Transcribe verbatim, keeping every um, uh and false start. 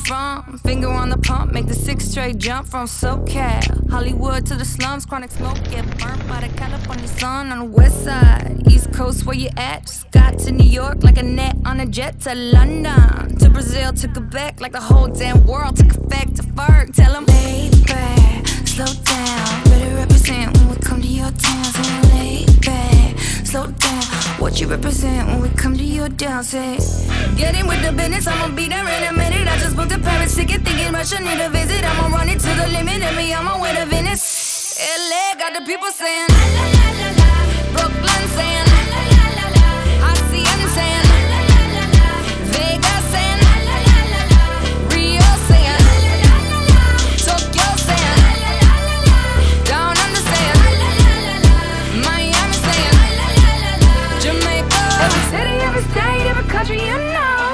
from. Finger on the pump, make the six straight jump from SoCal. Hollywood to the slums, chronic smoke, get burnt by the California sun on the west side. East Coast, where you at? Just got to New York like a net on a jet to London. To Brazil, to Quebec, like the whole damn world took effect to Ferg. Tell them, lay back, slow down. Better represent when we come to your town. So lay back, slow down. What you represent when we come to your town? Say, get in with the business, I'ma be there in a minute. I just booked a Paris ticket, thinking Russia need a visit. I'ma run it to the limit, and me, I'm on way to Venice. L A got the people saying, la la la la la. Brooklyn saying, la la la la la. Hacienda saying, la la la la la. Vegas saying, la la la la la. Rio saying, la la la la la. Tokyo saying, la la la la la. Down under saying, la la la la la. Miami saying, la la la la la. Jamaica. Every city, every state, every country you know.